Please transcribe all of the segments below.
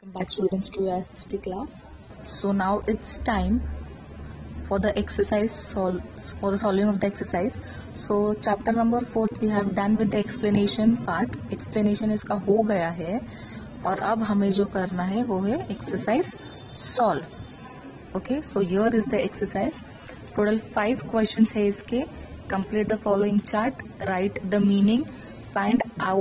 Back students to your SST class. So now it's time for the exercise for the solving of the exercise. So chapter number 4 we have done with the explanation part. Explanation इसका हो गया है और अब हमें जो करना है वो है exercise solve. Okay, so here is the exercise. Total 5 questions है इसके. Complete the following chart. Write the meaning. Find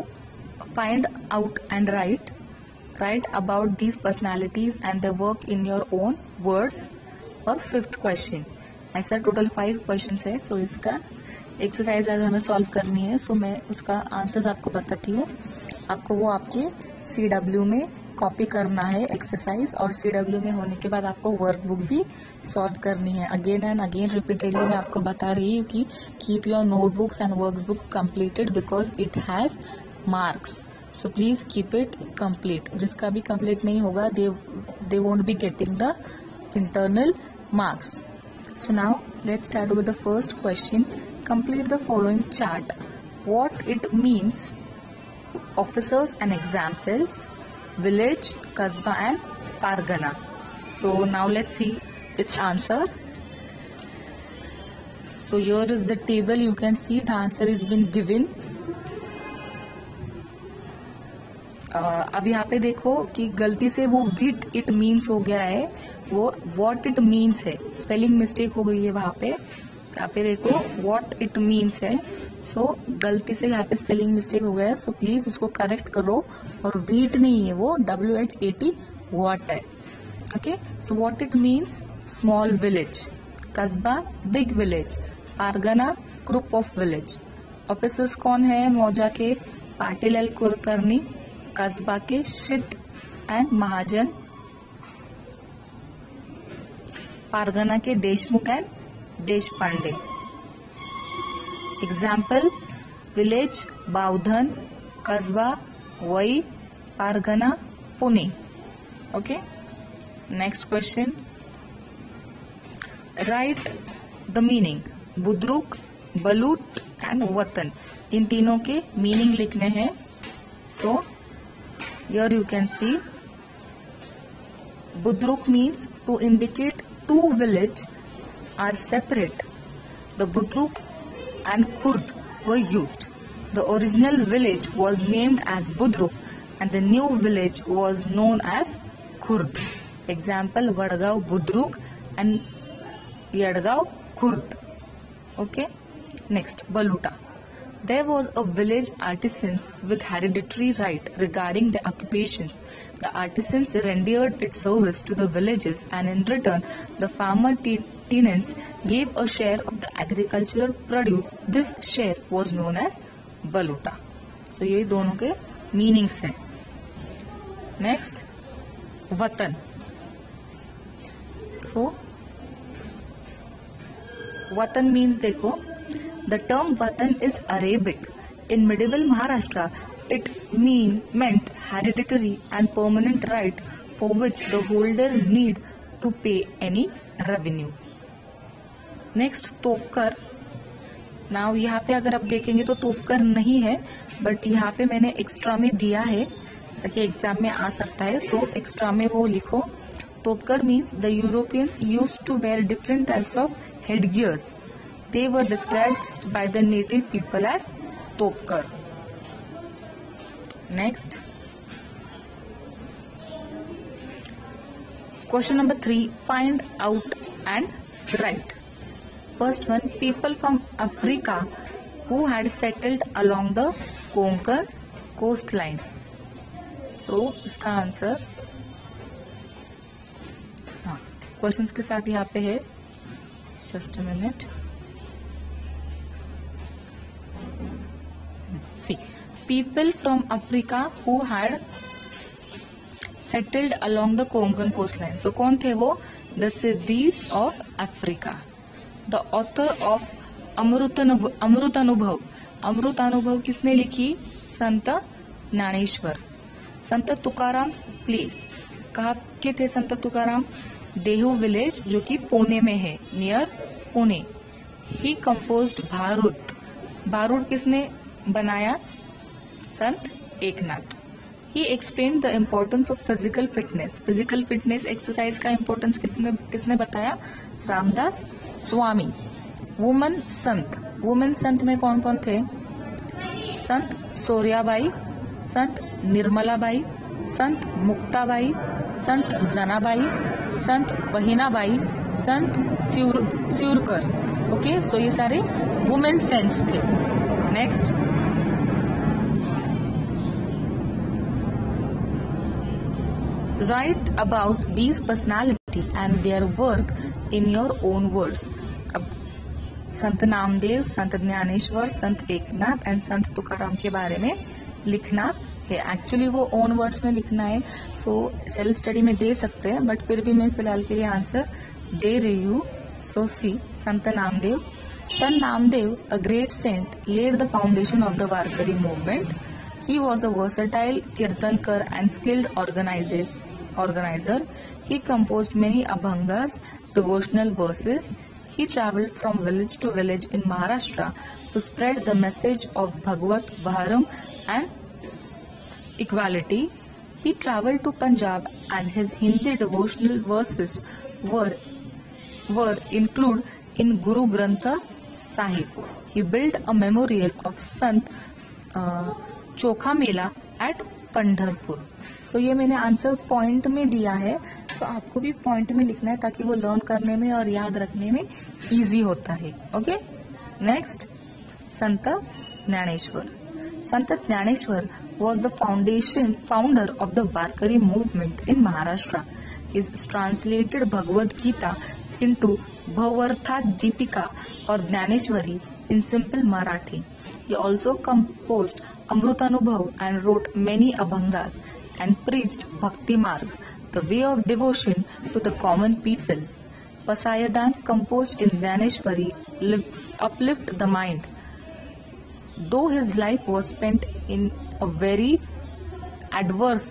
out and write about these personalities and their work in your own words. और 5th question. ऐसा total 5 questions है. सो इसका exercise आज हमें solve करनी है. सो मैं उसका आंसर्स आपको बताती हूँ. आपको वो आपके CW में कॉपी करना है एक्सरसाइज, और CW में होने के बाद आपको वर्कबुक भी सॉल्व करनी है. अगेन एंड अगेन रिपीटेडली मैं आपको बता रही हूँ कि keep your notebooks and workbook completed because it has marks. So please keep it complete. जिसका भी कंप्लीट नहीं होगा they won't be getting the internal marks. So now let's start with the first question. Complete the following chart. What it means, officers and examples, village, kasba and pargana. So now let's see its answer. So here is the table. You can see the answer is been given. अब यहाँ पे देखो कि गलती से वो विट it means हो गया है, वो वॉट इट मीन्स है. स्पेलिंग मिस्टेक हो गई है वहाँ पे. यहाँ पे देखो वॉट इट मीन्स है. सो गलती से यहाँ पे स्पेलिंग मिस्टेक हो गया है. सो प्लीज उसको करेक्ट करो. और वीट नहीं है, वो WHAT वॉट है. Okay, so what it means small village, कस्बा big village, pargana group of village. Officers कौन है? मौजा के पाटिल एल कुलकर्णी, कस्बा के शिट एंड महाजन, पारगना के Deshmukh and Deshpande. Example village Baudhan, कस्बा Wai, pargana Pune. Okay, next question. Write the meaning. Budruk, balut and watan, इन तीनों के मीनिंग लिखने हैं. सो here you can see Budruk means to indicate two villages are separate. The Budruk and Kurd were used. The original village was named as Budruk and the new village was known as Kurd. Example Vadgaon Budruk and Yadgaon Kurd. Okay, next Baluta. There was a village artisans with hereditary right regarding the occupations. The artisans rendered its service to the villages, and in return, the farmer tenants gave a share of the agricultural produce. This share was known as baluta. So ये दोनों के meanings हैं. Next, वतन. So वतन means देखो. The term Vatan is Arabic. In medieval Maharashtra, it meant hereditary and permanent right for which the holder need to pay any revenue. Next, तोपकर. Now यहाँ पे अगर आप देखेंगे तो तोपकर नहीं है, बट यहाँ पे मैंने एक्स्ट्रा में दिया है ताकि एग्जाम में आ सकता है. सो एक्स्ट्रा में वो लिखो. Topkar means the Europeans used to wear different types of headgears. They were described by the native people as Topkar. Next, question number 3. Find out and write. First one, people from Africa who had settled along the Konkan coastline. So इसका answer questions के साथ यहाँ पे है. Just a minute. People from Africa who had settled along the Konkan coastline. So कौन थे वो? The Siddhis of Africa. The author of Amritanubhav. Amritanubhav किसने लिखी? संत ज्ञानेश्वर. संत तुकाराम प्लेस. कहाँ के थे संत तुकाराम? देहू विलेज जो कि पुणे में है, near Pune. He composed Bharud. Bharud किसने बनाया? Sant Eknath. He explain the importance of physical fitness. Physical fitness exercise का इम्पोर्टेंस किसने बताया? रामदास स्वामी. वुमन संत. वुमेन संत में कौन कौन थे? संत सोरियाबाई, संत निर्मलाबाई, संत मुक्ताबाई, संत जनाबाई, संत बहिनाबाई, संत स्यूरकर. ओके, सो ये सारे वुमेन सेंट्स थे. Next, write about these personalities and their work in your own words. अब संत नामदेव, संत ज्ञानेश्वर, संत एकनाथ एंड संत तुकाराम के बारे में लिखना है. एक्चुअली वो ओन वर्ड्स में लिखना है, सो सेल्फ स्टडी में दे सकते हैं, बट फिर भी मैं फिलहाल के लिए आंसर दे रही हूँ. सो सी, संत नामदेव. संत Namdev, a great saint, laid the foundation of the Varkari movement. He was a versatile kirtankar and skilled organizer. He composed many abhangas, devotional verses. He travelled from village to village in Maharashtra to spread the message of Bhagavad Bharam and equality. He travelled to Punjab and his Hindi devotional verses were included in Guru Granth Sahib. He built a memorial of Sant Chokha Mela at Pandharpur. सो ये मैंने answer point में दिया है, तो आपको भी point में लिखना है ताकि वो लर्न करने में और याद रखने में इजी होता है. Okay, next, Sant Dnyaneshwar. Sant Dnyaneshwar was the founder of the Varkari movement in Maharashtra. He translated Bhagavad Gita into Bhavartha Deepika or Jnaneshwari in simple Marathi. He also composed Amrutanubhav and wrote many abhangas and preached Bhakti Marg, the way of devotion to the common people. Pasayadan, composed in Jnaneshwari, uplift the mind. Though his life was spent in a very adverse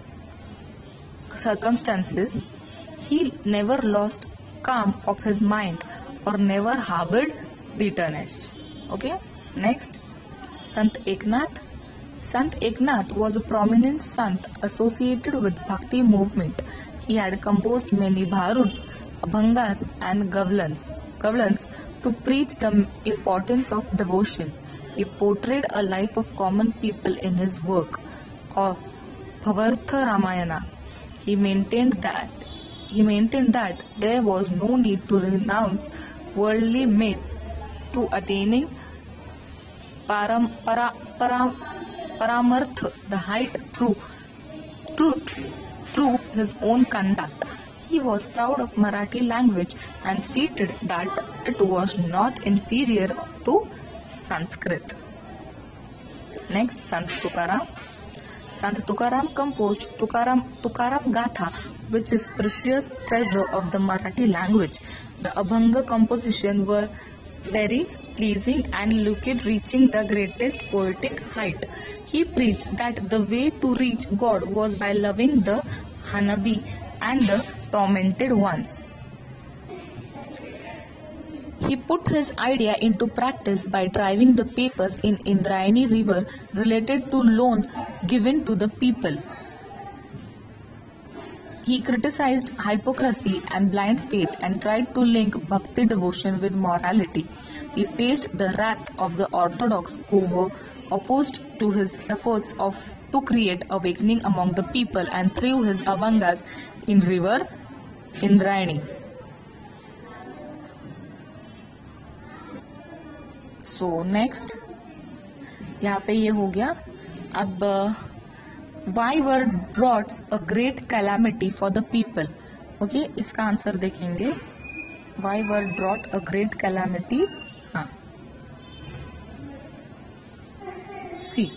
circumstances, he never lost calm of his mind or never harbored bitterness. Okay, next, Sant Eknath. Sant Eknath was a prominent sant associated with Bhakti movement. He had composed many bharuds, abhangas and gavlans to preach the importance of devotion. He portrayed a life of common people in his work of Bhavartha Ramayana. He maintained that there was no need to renounce worldly myths to attaining Paramartha, the height through his own conduct. He was proud of Marathi language and stated that it was not inferior to Sanskrit. Next, Sant Tukaram. Sant Tukaram composed Tukaram Gatha, which is precious treasure of the Marathi language. The Abhanga composition were very pleasing and looked reaching the greatest poetic height. He preached that the way to reach God was by loving the Hanabi and the tormented ones. He put his idea into practice by driving the papers in Indrayani river related to loan given to the people. He criticized hypocrisy and blind faith and tried to link bhakti devotion with morality. He faced the wrath of the orthodox who were opposed to his efforts to create awakening among the people and threw his abhangas in river Indrayani. So next, यहाँ पे ये हो गया. अब why were droughts a great calamity for the people? Okay, इसका answer देखेंगे. Why were drought a great calamity? हाँ, सी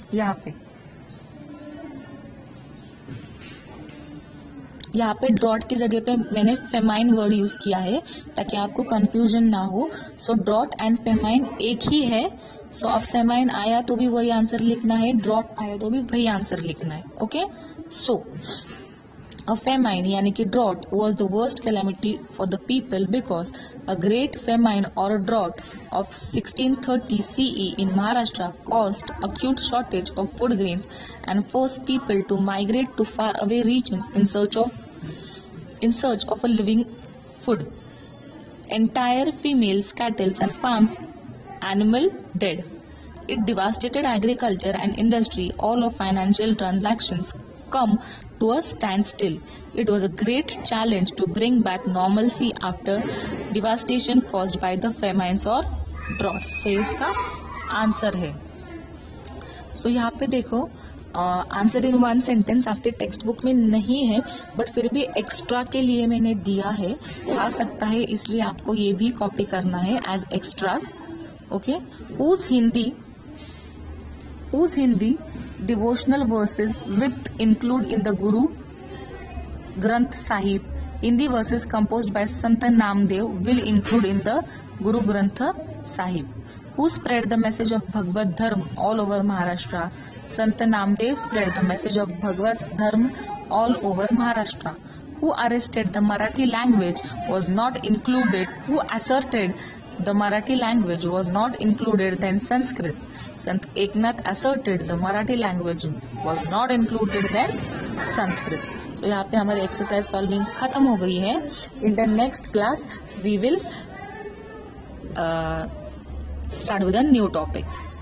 यहाँ पे ड्रॉट की जगह पे मैंने फेमाइन वर्ड यूज किया है ताकि आपको कंफ्यूजन ना हो. सो ड्रॉट एंड फेमाइन एक ही है. सो अब फेमाइन आया तो भी वही आंसर लिखना है, ड्रॉट आया तो भी वही आंसर लिखना है. ओके, सो A famine यानी कि drought was the worst calamity for the people because a great famine or a drought of 1630 CE in Maharashtra caused acute shortage of food grains and forced people to migrate to faraway regions in search of a living food. Entire females, cattle and farms, animal dead. It devastated agriculture and industry. All of financial transactions come to a standstill. It was a great challenge to bring back normalcy after devastation caused by the famines or droughts. So इसका answer है. So यहाँ पे देखो answer in one sentence आपके textbook में नहीं है, but फिर भी एक्स्ट्रा के लिए मैंने दिया है, आ सकता है, इसलिए आपको ये भी कॉपी करना है as extras. Okay. whose Hindi devotional verses with include in the Guru Granth Sahib. Hindi verses composed by Sant Namdev will include in the Guru Granth Sahib. Who spread the message of Bhagavad Dharma all over Maharashtra? Sant Namdev spread the message of Bhagavad Dharma all over Maharashtra. Who arrested the Marathi language was not included. Who asserted the Marathi language was not included than Sanskrit. Sant Eknath asserted the Marathi language was not included than Sanskrit. So यहाँ पे हमारी exercise solving खत्म हो गई है. In the next class we will start with a new topic.